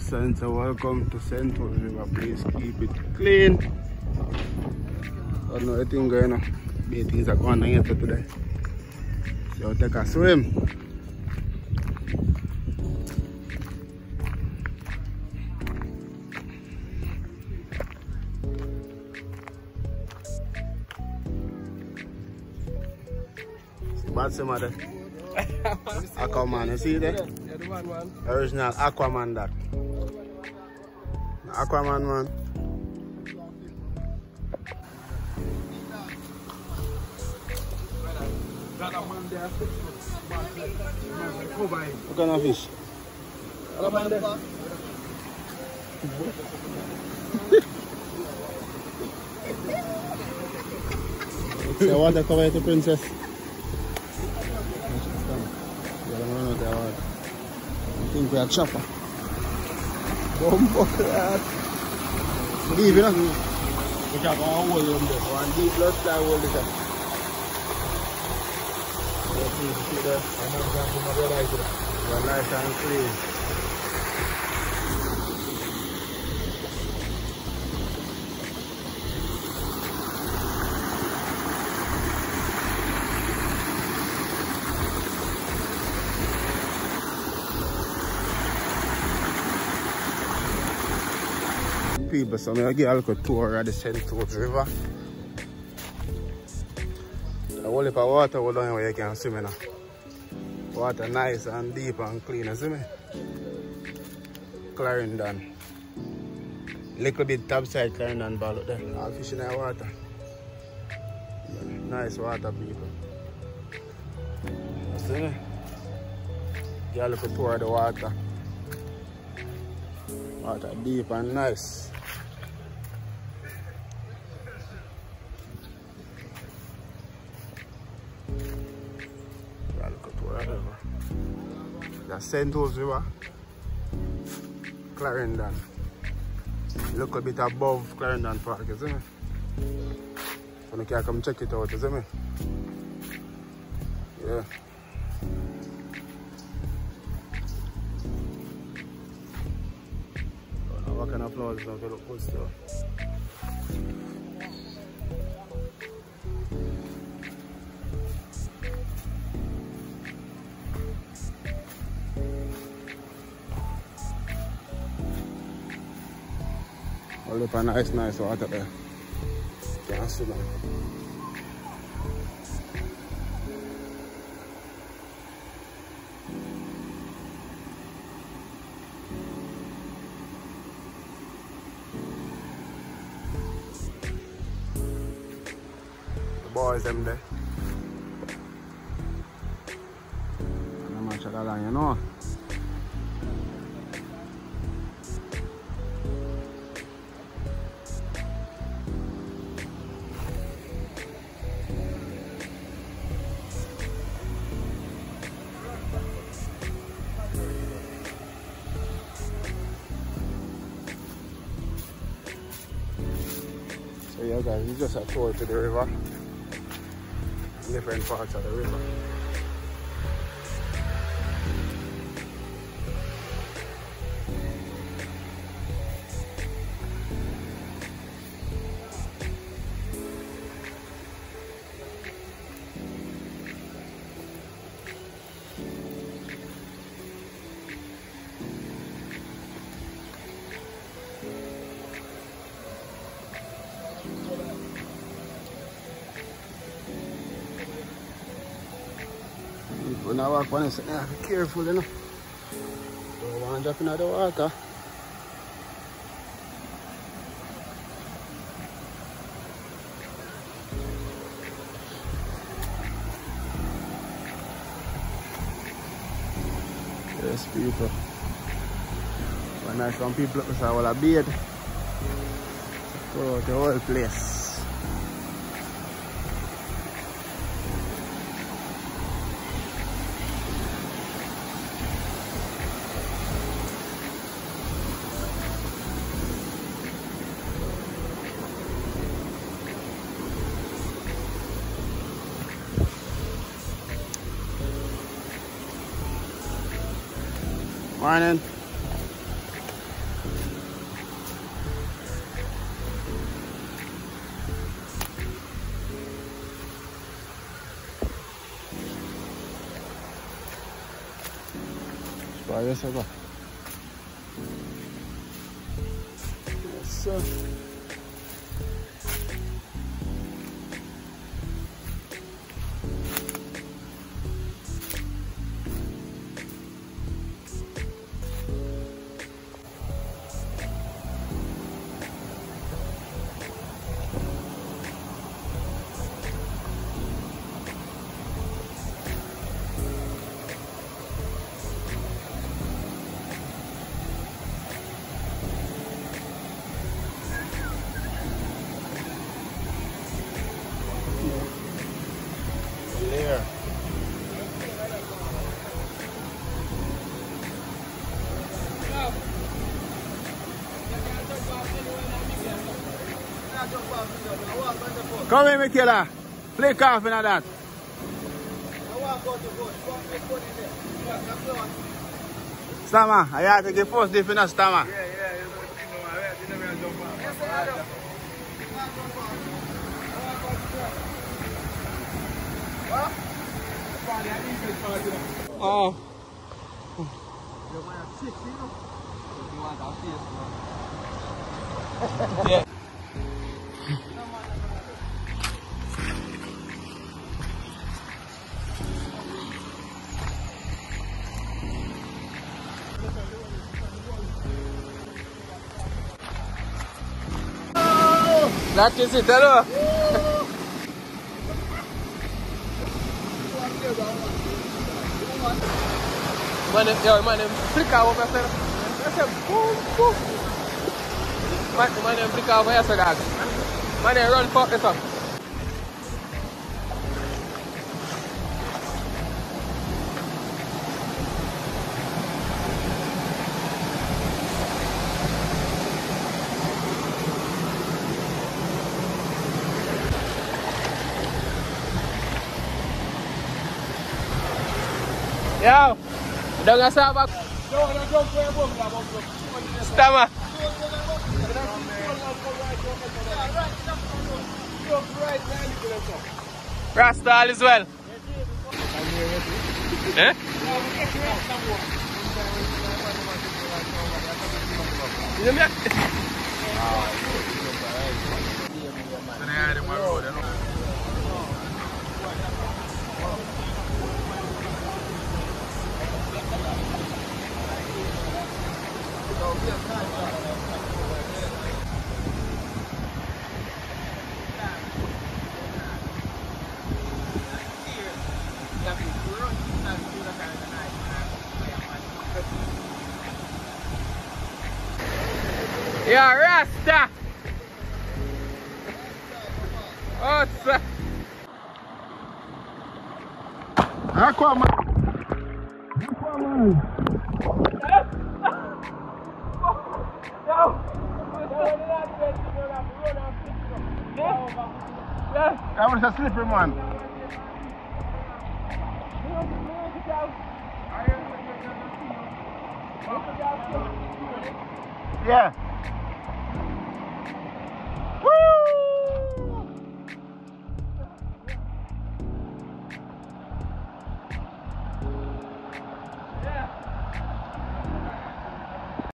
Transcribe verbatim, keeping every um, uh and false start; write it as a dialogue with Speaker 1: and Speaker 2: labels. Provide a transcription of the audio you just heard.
Speaker 1: Center, welcome to Saint Toolies River. Please keep it clean. I don't know anything going on. Big things are going on here today. So take a swim. Bad some there. Aquaman, you see there?
Speaker 2: Yeah, the one, man.
Speaker 1: Original Aquaman that. Aquaman man. What kind of fish? Say water cover to princess. I think we are chopper. Bumbo class. Deep enough. We can go and hold them there. One deep blood fly hold it up. See there? We're nice and clean. People, so I'm going to get a little tour of the Saint Toolies River. The whole heap of water will down where you can swim in. Water nice and deep and clean, you see me? Clarendon. Little bit topside Clarendon ball out there. All fish in the water. Nice water, people. You see me? Get a little tour of the water. Water deep and nice. The Saint Toolies River, Clarendon. Look a bit above Clarendon Park, isn't it? So you can come check it out, isn't it? Yeah. Oh, what kind of flowers don't look good still? All up a nice, nice water there. Can't swim. The boys them there. And I'm not sure that you know. So yeah guys, it's just a tour to the river, different parts of the river. When I walk on it, I have to be careful, you know. Don't want to drop into the water. Yes, people. When I some people say, well, I bathe. Go to the whole place. Morning. Why yes, sir? Yes, sir. There. Come here, Michaela. Play calf in that. Stammer, I have to get first defense, Stammer. Yeah, yeah, you know, oh. Yeah. That is it, hello. Man, yo, man, flick out over there. I said, boom, boom. Man, man, flick out over here, dog. Man, run fuck this up. Yo, don't get back. No, no, don't go above. Stammer. Rasta all as well. Eh? Yeah, Rasta! Oh, sir! Aquaman! Aquaman! That was a slippery man. Yeah. Woo!